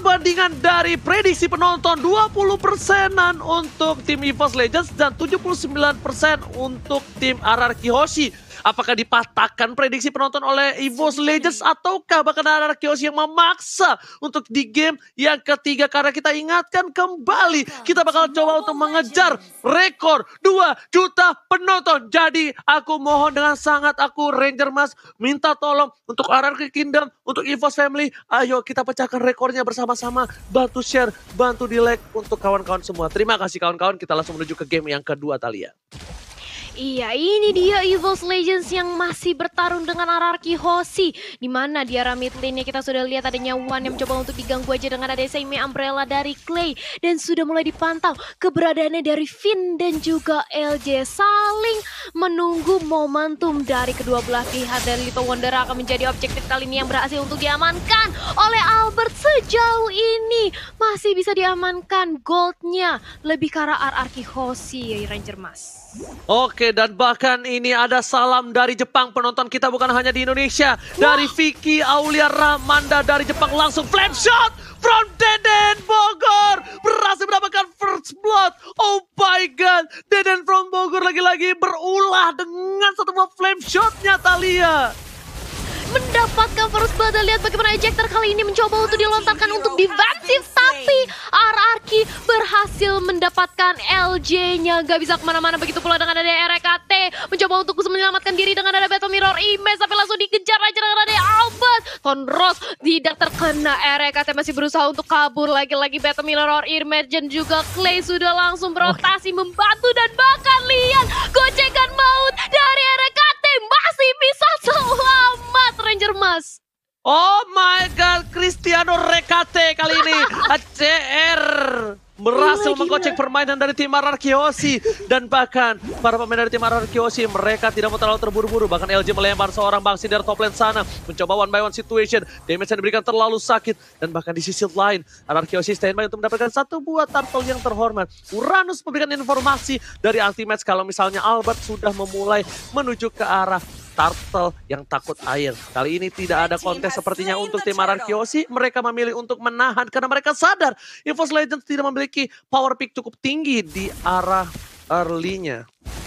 perbandingan dari prediksi penonton 20%-an untuk tim EVOS Legends dan 79% untuk tim RRQ Hoshi. Apakah dipatahkan prediksi penonton oleh EVOS Legends ataukah bahkan RRQ Hoshi yang memaksa untuk di game yang ketiga? Karena kita ingatkan kembali, kita bakal coba untuk mengejar rekor 2 juta penonton. Jadi aku mohon dengan sangat, aku Ranger Mas minta tolong untuk RRQ Kingdom, untuk EVOS Family, ayo kita pecahkan rekornya bersama-sama. Bantu share, bantu di like untuk kawan-kawan semua. Terima kasih kawan-kawan, kita langsung menuju ke game yang kedua Thalia. Iya, ini dia EVOS Legends yang masih bertarung dengan RRQ Hoshi. Dimana di arah mid lane-nya kita sudah lihat adanya One yang mencoba untuk diganggu aja dengan ada Seimei Umbrella dari Clay. Dan sudah mulai dipantau keberadaannya dari Finn dan juga LJ. Saling menunggu momentum dari kedua belah pihak. Dan Little Wonder akan menjadi objektif kali ini yang berhasil untuk diamankan oleh Albert. Sejauh ini masih bisa diamankan goldnya. Lebih ke arah RRQ Hoshi, Ranger Mas. Oke, dan bahkan ini ada salam dari Jepang. Penonton kita bukan hanya di Indonesia. Dari Vicky Aulia Ramanda dari Jepang, langsung flame shot from Deden Bogor. Berhasil mendapatkan first blood. Oh my god, Deden from Bogor lagi-lagi berulah dengan satu buah flame shotnya Thalia. Mendapatkan first blood, dan lihat bagaimana ejector kali ini mencoba untuk dilontarkan untuk defensif, tapi RRQ berhasil mendapatkan LJ-nya, gak bisa kemana-mana. Begitu pula dengan ada RKT mencoba untuk menyelamatkan diri dengan ada Battle Mirror Image, tapi langsung dikejar aja dengan ada Albert. Von Ross tidak terkena, RKT masih berusaha untuk kabur, lagi-lagi Battle Mirror Image dan juga Clay sudah langsung berotasi membantu, dan bahkan lihat gocekan maut dari RKT masih bisa selamat, Ranger Mas. Oh my god, Cristiano Rekate kali ini ACR berhasil menggocek permainan dari tim RRQ Hoshi. Dan bahkan para pemain dari tim RRQ Hoshi, mereka tidak mau terlalu terburu-buru. Bahkan LJ melempar seorang bangsi dari top lane sana, mencoba one by one situation. Damage yang diberikan terlalu sakit. Dan bahkan di sisi lain, RRQ Hoshi standby untuk mendapatkan satu buah turtle yang terhormat. Uranus memberikan informasi dari anti-match kalau misalnya Albert sudah memulai menuju ke arah turtle yang takut air. Kali ini tidak ada kontes sepertinya untuk tim RRQ Hoshi. Mereka memilih untuk menahan karena mereka sadar EVOS Legends tidak memiliki power pick cukup tinggi di arah early-nya.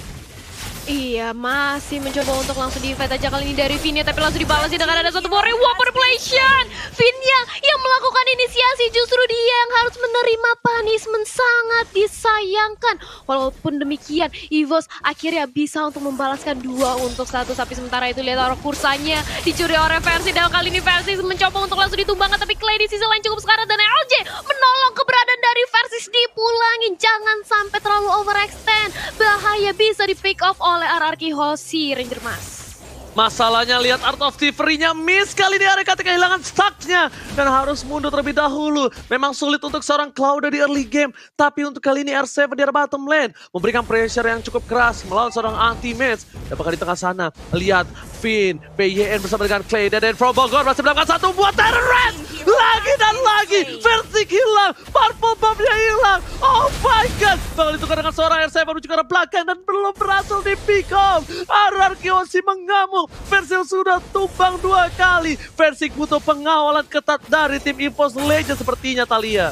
Iya, masih mencoba untuk langsung di-fight aja kali ini dari Vinnya, tapi langsung dibalas dengan ada satu more reward manipulation. Vinnya yang melakukan inisiasi, justru dia yang harus menerima punishment, sangat disayangkan. Walaupun demikian, EVOS akhirnya bisa untuk membalaskan 2-1, tapi sementara itu lihat orang kursanya dicuri oleh Versi, dan kali ini Versi mencoba untuk langsung ditumbangkan, tapi Clay di sisi lain cukup sekarat, dan LJ menolong keberadaan dari Versi dipulangin. Jangan sampai terlalu overextend, bahaya bisa di pick off oleh RRQ Hoshi, Ranger Mas. Masalahnya lihat Art of Thievery-nya miss kali ini, RKT kehilangan stuck-nya dan harus mundur terlebih dahulu. Memang sulit untuk seorang Cloud di early game, tapi untuk kali ini R7 di arah bottom lane memberikan pressure yang cukup keras melawan seorang anti-match. Dan bahkan di tengah sana, lihat Finn, PYN bersama dengan Clay, dan from Bogor masih mendapatkan satu buat Terror Red. Lagi dan lagi, Versi hilang, Purple Bomb-nya hilang. Oh my god, bakal ditukar dengan seorang R7 menuju ke arah belakang dan belum berhasil di pick off. RRQ Hoshi mengamuk, Versi sudah tumbang 2 kali. Versi butuh pengawalan ketat dari tim EVOS Legends sepertinya Thalia.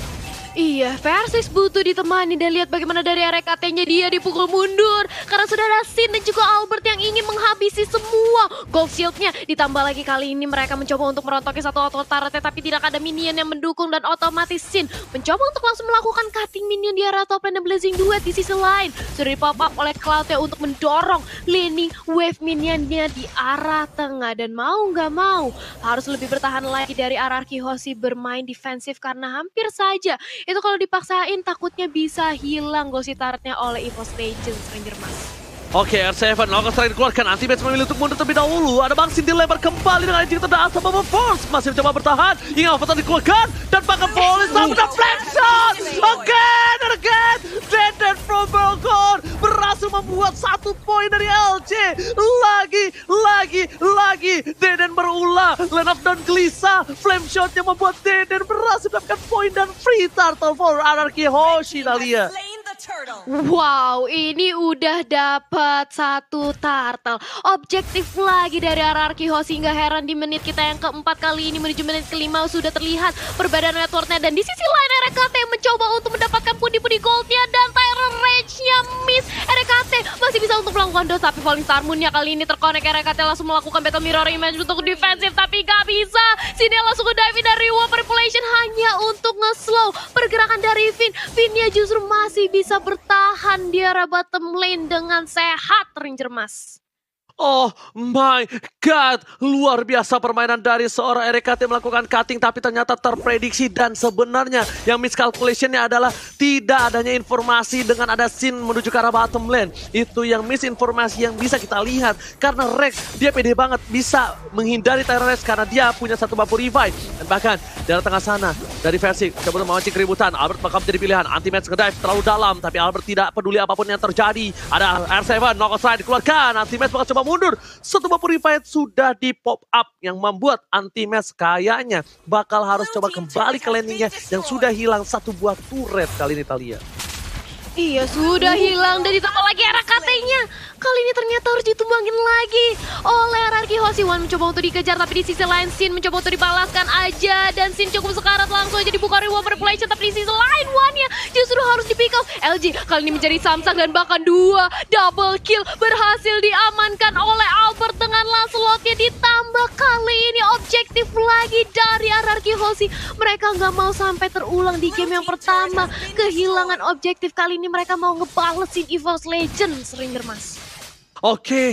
Iya, Versus butuh ditemani, dan lihat bagaimana dari RKT-nya dia dipukul mundur. Karena sudah ada Sin dan juga Albert yang ingin menghabisi semua gold shield-nya. Ditambah lagi kali ini mereka mencoba untuk merontoki satu auto turret, tapi tidak ada minion yang mendukung, dan otomatis Sin mencoba untuk langsung melakukan cutting minion di arah top lane, dan Blazing Duet di sisi lain sudah di-pop up oleh Cloud-nya untuk mendorong laning wave minionnya di arah tengah. Dan mau nggak mau harus lebih bertahan lagi dari RRQ Hoshi bermain defensif, karena hampir saja itu kalau dipaksain takutnya bisa hilang gold turretnya oleh EVOS Legends, Ranger Mas. Oke, R7 lakukan strike dikeluarkan, anti-match memilih untuk mundur terlebih dahulu. Ada Bang Sin dilempar kembali dengan injek terdaat sama Force. Masih mencoba bertahan, hingga Avatar dikeluarkan, dan bahkan Police mendapatkan flank shot. Again and again, Deden from Bogor berhasil membuat 1 poin dari LJ. Lagi, Deden berulah, Land of Dawn gelisah, flame shotnya membuat Deden berhasil mendapatkan poin dan free turtle for RRQ Hoshi, Thalia. Wow, ini udah dapat satu turtle. Objektif lagi dari RRQ Hoshi, hingga heran di menit kita yang keempat kali ini menuju menit kelima sudah terlihat perbedaan networknya. Dan di sisi lain RKT mencoba untuk mendapatkan pundi-pundi goldnya dan Tyrant Rage-nya miss. RKT masih bisa untuk melakukan dodge, tapi Falling Star Moon-nya kali ini terkonek. RKT langsung melakukan Battle Mirror Image untuk defensif, tapi gak bisa. Sini langsung ke dive dari Warp Manipulation hanya untuk nge-slow pergerakan dari Finn. Finn-nya justru masih bisa bertahan di area bottom lane dengan sehat, Ranger Mas. Oh my god, luar biasa permainan dari seorang RKT melakukan cutting, tapi ternyata terprediksi. Dan sebenarnya yang miscalculationnya adalah tidak adanya informasi dengan ada scene menuju ke arah bottom lane. Itu yang misinformasi yang bisa kita lihat, karena Rex dia pede banget bisa menghindari Tyrant Rex karena dia punya satu bumper revive. Dan bahkan dari tengah sana dari versi coba memancing keributan, Albert bakal menjadi pilihan. Anti-match ngedive terlalu dalam, tapi Albert tidak peduli apapun yang terjadi. Ada R7 knock slide dikeluarkan, Anti-match bakal coba mundur. Satu bumper revive sudah di pop up yang membuat Anti-match kayaknya bakal harus coba kembali ke landingnya yang sudah hilang satu buah turret kali ini Thalia. Iya, sudah hilang dan ditambah lagi RKT-nya. Kali ini ternyata harus ditumbangin lagi oleh RRQ Hoshi. Wan mencoba untuk dikejar, tapi di sisi lain Sin mencoba untuk dibalaskan aja. Dan Sin cukup sekarat langsung aja dibuka reward manipulation, tapi di sisi lain Wan-nya justru harus di pick off. LG kali ini menjadi samsak dan bahkan 2 double kill berhasil diamankan oleh Albert dengan Lancelot-nya. Ditambah kali ini objektif lagi dari RRQ Hoshi. Mereka nggak mau sampai terulang di game yang pertama. Kehilangan objektif kali ini mereka mau ngebalesin EVOS Legends, Ranger Mas. Oke,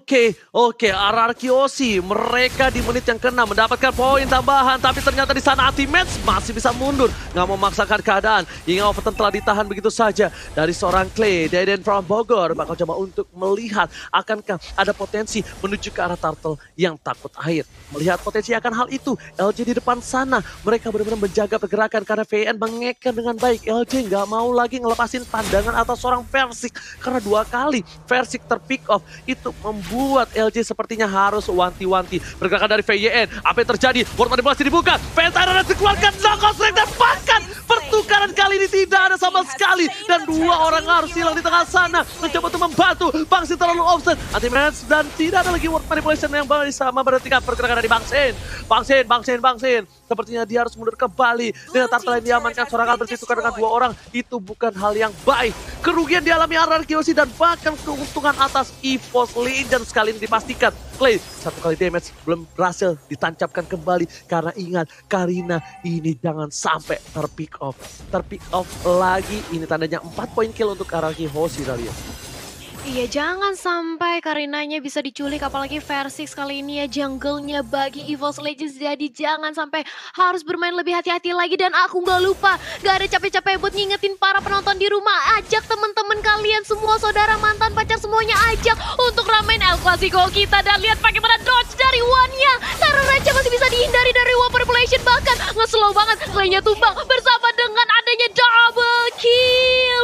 RRQ Hoshi mereka di menit yang ke-6 mendapatkan poin tambahan, tapi ternyata di sana Anti-match masih bisa mundur, nggak mau memaksakan keadaan. Hingga Overton telah ditahan begitu saja dari seorang Clay. Deden from Bogor bakal coba untuk melihat akankah ada potensi menuju ke arah turtle yang takut air. Melihat potensi akan hal itu, LG di depan sana mereka benar-benar menjaga pergerakan karena VN mengeken dengan baik. LG nggak mau lagi ngelepasin pandangan atas seorang Versik karena 2 kali Versik terpick off. Itu membuat LG sepertinya harus wanti-wanti. Pergerakan dari VYN, apa yang terjadi? World manipulasi dibuka, Ventana dikeluarkan, knock-out strike, dan bahkan pertukaran kali ini tidak ada sama sekali. Dan 2 orang harus hilang di tengah sana, mencoba untuk membantu. Bangsin terlalu offset, Anti-match, dan tidak ada lagi world manipulation yang bisa memberhentikan pergerakan dari Bangsin. Bangsin. Sepertinya dia harus mundur kembali. Dengan turtle yang diamankan, serangan bertukar dengan 2 orang. Itu bukan hal yang baik. Kerugian dialami RRQ Hoshi dan bahkan keuntungan atas EVOS Legends kali ini dipastikan. Clay 1 kali damage belum berhasil ditancapkan kembali. Karena ingat, Karina ini jangan sampai terpick off. Terpick off lagi, ini tandanya 4 poin kill untuk RRQ Hoshi kalian. Iya, jangan sampai Karinanya bisa diculik, apalagi Versix kali ini ya jungle-nya bagi EVOS Legends. Jadi jangan sampai harus bermain lebih hati-hati lagi. Dan aku nggak lupa, gak ada capek-capek buat ngingetin para penonton di rumah. Ajak teman-teman kalian semua, saudara, mantan, pacar, semuanya ajak untuk ramein El Clasico kita. Dan lihat bagaimana dodge dari Wan-nya. Tyrant Rage masih bisa dihindari dari Warp Manipulation. Bahkan nge-slow banget, Clay-nya tumbang bersama dengan adanya double kill.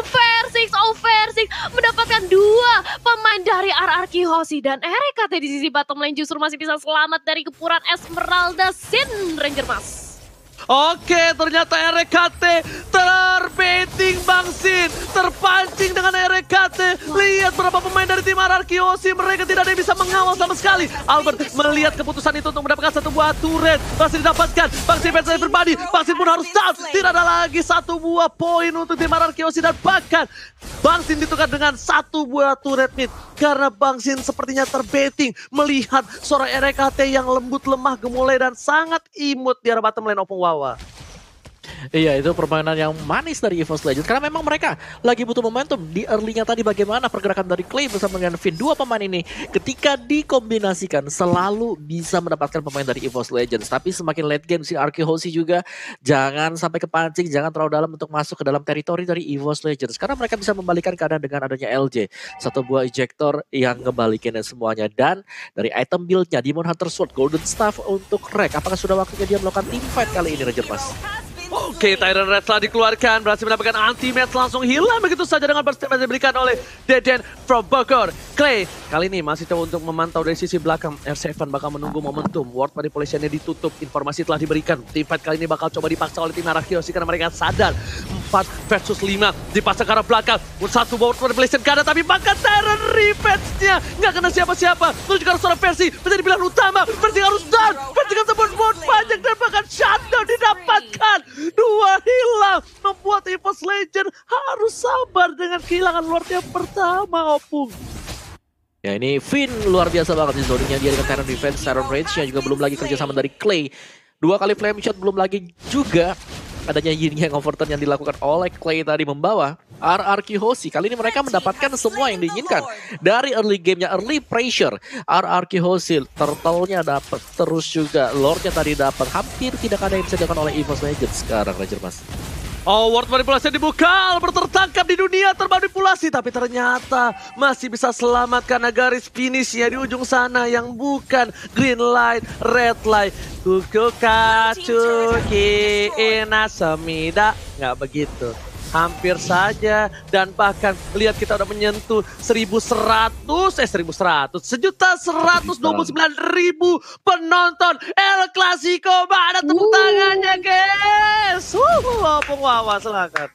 Versix mendapatkan 2 pemain dari RRQ Hoshi. Dan RKT di sisi bottom lane justru masih bisa selamat dari kepuran Esmeralda Sin, Ranger Mas. Oke, ternyata RKT terbaiting Bangsin, terpancing dengan RKT. Lihat berapa pemain dari tim RRQ Hoshi, mereka tidak ada yang bisa mengawal sama sekali. Albert melihat keputusan itu untuk mendapatkan satu buah turret, masih didapatkan. Bangsin versus berbadi, Bangsin pun harus down. Tidak ada lagi satu buah poin untuk tim RRQ Hoshi, dan bahkan Bangsin ditukar dengan satu buah turret mid. Karena Bangsin sepertinya terbaiting melihat seorang RKT yang lembut, lemah, gemulai, dan sangat imut di arah bottom lane Opung Wawa. Iya, itu permainan yang manis dari EVOS Legends. Karena memang mereka lagi butuh momentum. Di early-nya tadi bagaimana pergerakan dari Clay bersama dengan Finn. 2 pemain ini ketika dikombinasikan selalu bisa mendapatkan pemain dari EVOS Legends. Tapi semakin late game si RRQ Hoshi juga jangan sampai kepancing, jangan terlalu dalam untuk masuk ke dalam teritori dari EVOS Legends. Karena mereka bisa membalikan keadaan dengan adanya LJ. 1 buah ejector yang ngebalikinnya semuanya. Dan dari item build-nya, Demon Hunter Sword, Golden Staff untuk Rek. Apakah sudah waktunya dia melakukan teamfight kali ini, Ranger Mas? Oke, Tyrant Red telah dikeluarkan, berhasil mendapatkan Anti-match, langsung hilang begitu saja dengan burst yang diberikan oleh Deden from Bogor. Clay kali ini masih coba untuk memantau dari sisi belakang. R7 bakal menunggu momentum, World Manipulation-nya ditutup, informasi telah diberikan. Teamfight kali ini bakal coba dipaksa oleh tim RRQ Hoshi karena mereka sadar 4 versus 5. Dipasang ke arah belakang. Satu World Manipulation ke ada, tapi bahkan Tyrant Revenge-nya nggak kena siapa-siapa. Terus juga seorang Versi menjadi pilihan utama. Versi harus down. Versi kan sebut banyak dan bahkan shutdown didapatkan. Dua hilang. Membuat EVOS Legend harus sabar dengan kehilangan Lord yang pertama, Opung. Ya ini Finn luar biasa banget di zoningnya dia dengan Tyrant Defense, Tyrant Rage-nya juga belum lagi kerjasama dari Clay. 2 kali flame shot, belum lagi juga adanya Yin Yang overturn yang dilakukan oleh Clay tadi membawa RRQ Hoshi. Kali ini mereka mendapatkan semua yang diinginkan dari early gamenya, early pressure. RRQ Hoshi, turtle-nya dapat, terus juga Lord-nya tadi dapat. Hampir tidak ada yang bisa dilakukan oleh EVOS Legends sekarang, Ranger Mas. Oh, World Manipulation dibuka, Albert tertangkap di dunia termanipulasi, tapi ternyata masih bisa selamatkan garis finish ya di ujung sana yang bukan green light, red light. Kukuka cuki ina semida, nggak begitu. Hampir saja, dan bahkan lihat kita udah menyentuh 1.129.000 penonton El Clasico. Mana tepuk tangannya, guys? Opung Wawa, silakan.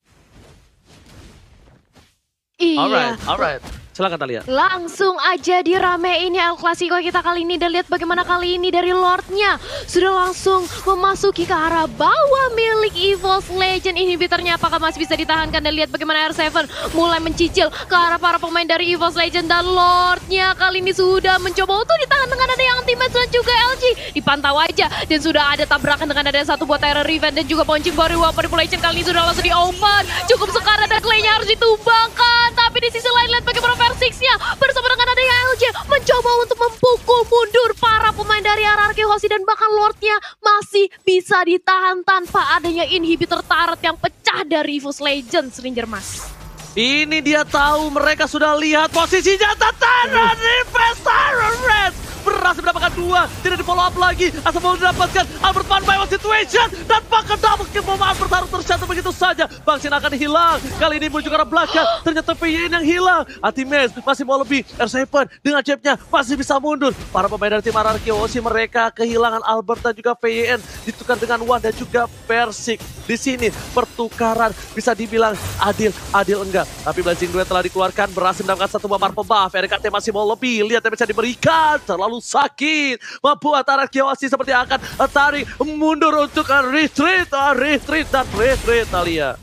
Iya. Alright. Silakan Talia. Langsung aja diramein ya El Clasico kita kali ini. Dan lihat bagaimana kali ini dari Lordnya sudah langsung memasuki ke arah bawah milik EVOS Legend. Inhibitornya apakah masih bisa ditahankan? Dan lihat bagaimana R7 mulai mencicil ke arah para pemain dari EVOS Legend. Dan Lordnya kali ini sudah mencoba untuk ditahan dengan ada yang anti-match dan juga LG. Dipantau aja, dan sudah ada tabrakan dengan ada satu buat Tyrant Revenge dan juga Ponching Bari World Manipulation. Kali ini sudah langsung di-open. Cukup sekarang dan Clay-nya harus ditumbangkan. Tapi di sisi lain lihat bagaimana Versix-nya bersama dengan adanya LJ mencoba untuk memukul mundur para pemain dari RRQ Hoshi, dan bahkan Lord-nya masih bisa ditahan tanpa adanya inhibitor turret yang pecah dari EVOS Legends, Ranger Mas. Ini dia tahu, mereka sudah lihat posisinya. Tataran Tyrant Red berhasil mendapatkan 2, tidak di follow up lagi. Asal mau mendapatkan Albert Van by one situation, dan bahkan double kill bomba Albert harus terjatuh begitu saja. Bangsin akan hilang, kali ini menuju ke arah belakang. Ternyata PYN yang hilang. Ultimate masih mau lebih, R7 dengan chipnya masih bisa mundur. Para pemain dari tim RRQ Hoshi mereka kehilangan Albert dan juga PYN, ditukar dengan Wan dan juga Persik. Di sini pertukaran bisa dibilang adil enggak. Tapi Blazing Duet telah dikeluarkan, berhasil mendapatkan satu buah Marvel buff. RKT masih mau lebih, lihat yang bisa diberikan. Terlalu sakit, membuat RRQ Hoshi seperti akan tarik mundur untuk retreat dan retreat Talia.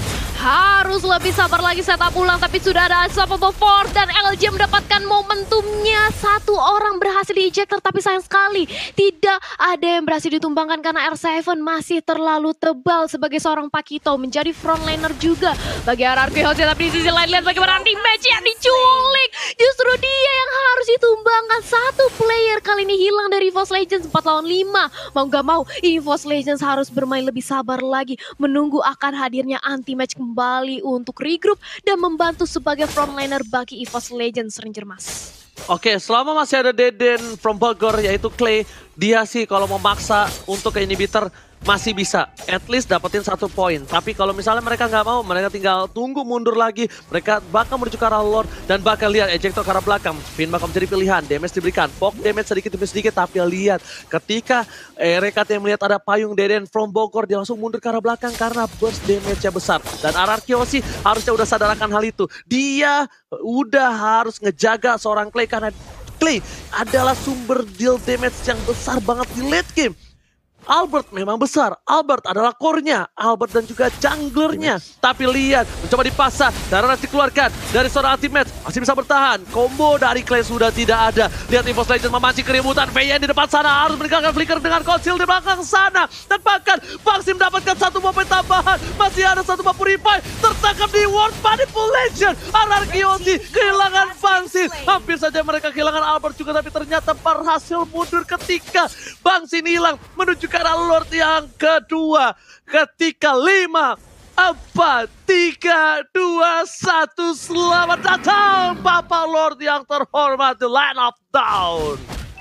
Harus lebih sabar lagi setup ulang, tapi sudah ada Unstoppable Force dan LJ mendapatkan momentumnya. Satu orang berhasil di-ejector, tapi sayang sekali tidak ada yang berhasil ditumbangkan karena R7 masih terlalu tebal sebagai seorang Pakito menjadi frontliner juga bagi RRQ Hoshi. Tapi di sisi lain lihat bagaimana anti-match yang diculik. Justru dia yang harus ditumbangkan. Satu player kali ini hilang dari EVOS Legends 4 lawan 5. Mau gak mau EVOS Legends harus bermain lebih sabar lagi, menunggu akan hadirnya anti-match kembali untuk regroup dan membantu sebagai frontliner bagi EVOS Legends, Ranger Mas. Oke, selama masih ada Deden from Bogor yaitu Clay, dia sih kalau memaksa untuk ke inhibitor masih bisa at least dapetin 1 poin. Tapi kalau misalnya mereka nggak mau, mereka tinggal tunggu mundur lagi. Mereka bakal menuju ke arah Lord dan bakal lihat ejector ke arah belakang. Finn bakal menjadi pilihan, damage diberikan, poke damage sedikit demi sedikit. Tapi lihat ketika RKT yang melihat ada payung Deden from Bogor, dia langsung mundur ke arah belakang karena burst damage-nya besar. Dan RRQ Hoshi harusnya udah sadarkan hal itu. Dia udah harus ngejaga seorang Clay karena Clay adalah sumber deal damage yang besar banget di late game. Albert memang besar, Albert adalah core-nya, Albert dan juga junglernya. Tapi lihat, mencoba dipasang, darah dikeluarkan dari seorang ultimate, masih bisa bertahan. Combo dari Clay sudah tidak ada. Lihat EVOS Legends memancing keributan, VN di depan sana harus meninggalkan Flicker dengan Conceal di belakang sana. Dan bahkan Bangsi mendapatkan 1 momen tambahan, masih ada 1 buah Purify, tertangkap di World Manipulation. RRQ Hoshi kehilangan Bangsi, hampir saja mereka kehilangan Albert juga, tapi ternyata berhasil mundur ketika Bangsi hilang menuju ke arah Lord yang kedua. Ketika 5, 4, 3, 2, 1. Selamat datang Bapak Lord yang terhormat di Land of Down.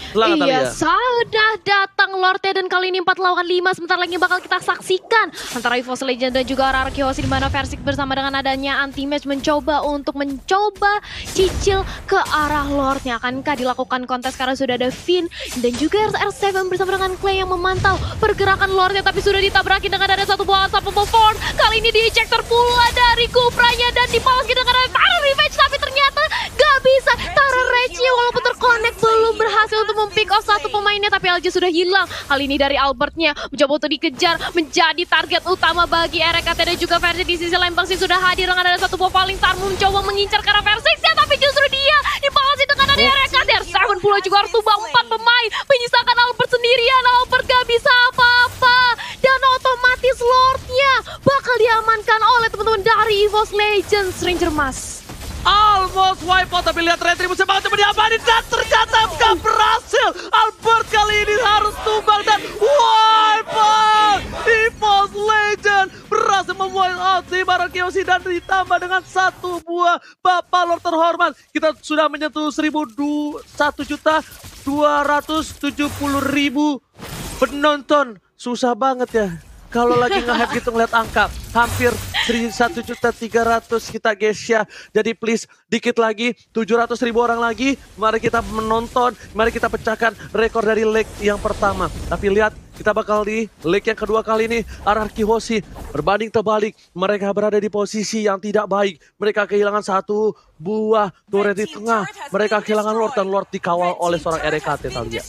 Selamat Iya, Thalia. sudah datang Lorde dan kali ini 4 lawan 5. Sebentar lagi bakal kita saksikan antara EVOS Legend dan juga RRQ Hoshi, di mana Versik bersama dengan adanya anti-match mencoba cicil ke arah Lorde-nya. Akankah dilakukan kontes karena sudah ada Finn dan juga R7 bersama dengan Clay yang memantau pergerakan Lorde-nya, tapi sudah ditabraki dengan ada satu buah asap Ford. Kali ini di-ejector pula dari Kupranya dan dipalas dengan ada Tara Revenge, tapi ternyata gak bisa. Tara Rage-nya walaupun terkonek belum berhasil untuk mempick off satu pemainnya, tapi LG sudah hilang. Kali ini dari Albertnya mencoba untuk dikejar, menjadi target utama bagi RKT dan juga Versi. Di sisi lain Bangsi sudah hadir dengan ada satu buah paling Tarmu mencoba mengincar ke arah Versiksnya, tapi justru dia dipalasi dengan ada RKT. R7 pula juga harus tumbang 4 pemain, menyisakan Albert sendirian. Albert gak bisa apa-apa dan otomatis Lord-nya bakal diamankan oleh teman-teman dari EVOS Legends. Ranger Mas Almost wipe out, tapi lihat Retribution banget coba diamanin dan ternyata gak berhasil. Albert kali ini harus tumbang dan wipe out. EVOS Legend berhasil memwipe out si RRQ Hoshi dan ditambah dengan satu buah Bapak Lord terhormat. Kita sudah menyentuh 1.270.000 penonton. Susah banget ya kalau lagi nge-hype gitu ngeliat angka. Hampir 1.300.000 kita guys ya. Jadi please dikit lagi, 700.000 orang lagi. Mari kita menonton, mari kita pecahkan rekor dari leg yang pertama. Tapi lihat, kita bakal di leg yang kedua kali ini. RRQ Hoshi berbanding terbalik. Mereka berada di posisi yang tidak baik. Mereka kehilangan satu buah turret di tengah. Mereka kehilangan Lord dan Lord dikawal oleh seorang RKT Thalia.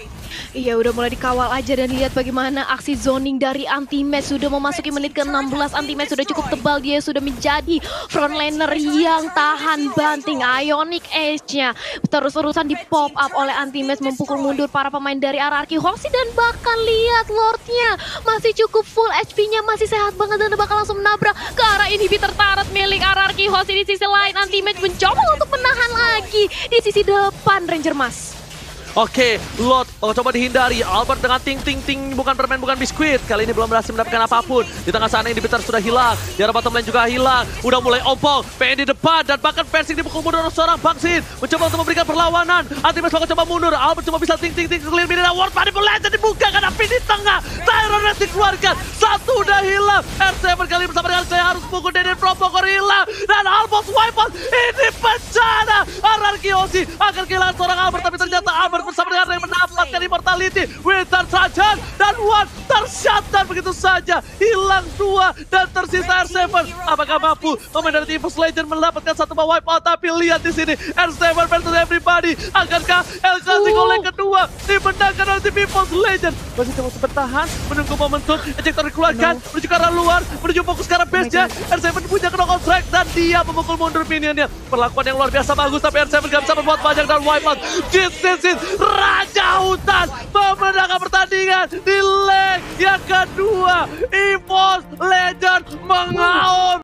iya udah mulai dikawal aja, dan lihat bagaimana aksi zoning dari anti-match. Sudah memasuki menit ke-16, anti-match sudah cukup tebal. Dia sudah menjadi frontliner yang tahan banting. Ionic Edge-nya terus-terusan di pop up oleh anti-match, memukul mundur para pemain dari RRQ Hoshi. Dan bahkan lihat Lord-nya masih cukup full, HP-nya masih sehat banget dan bakal langsung menabrak ke arah inhibitor turret milik RRQ Hoshi. Di sisi lain anti-match mencoba untuk menahan lagi di sisi depan Ranger Mas. Oke, Lord coba dihindari. Albert dengan ting-ting-ting, bukan permen, bukan biskuit. Kali ini belum berhasil mendapatkan apapun. Di tengah sana inhibitor sudah hilang. Di arah bottom lane juga hilang. Udah mulai ompong. PN di depan dan bahkan Versik dipukul mundur oleh seorang Bangsin. Mencoba untuk memberikan perlawanan. Anti-Match bakal coba mundur. Albert cuma bisa ting-ting-ting clear mid. World Manipulation dibuka karena Finn di tengah. Tyron Red dikeluarkan. Satu udah hilang. R7 kali bersama dengan saya harus pukul Deden Propokor hilang. Dan almost wipe out. Ini bencana. RRQ Hoshi akan kehilangan seorang Albert. Tapi ternyata Albert bersama dengan yang mendapatkan immortality. Winter saja dan One tershutdown begitu saja. Hilang 2 dan tersisa R7. Apakah mampu pemain dari EVOS Legend mendapatkan satu buah wipe out? Tapi lihat di sini R7 versus everybody. Akankah El Clasico leg kedua dimenangkan oleh tim EVOS Legend? Masih coba bertahan menunggu momentum. Ejector dikeluarkan menuju ke arah luar, menuju fokus ke arah base-nya. R7 punya knockout strike dan dia memukul mundur minionnya. Perlakuan yang luar biasa bagus, tapi R7 gak bisa berbuat banyak dan wipe out. This is Raja Hutan memenangkan pertandingan di leg yang kedua. EVOS Legend mengaum.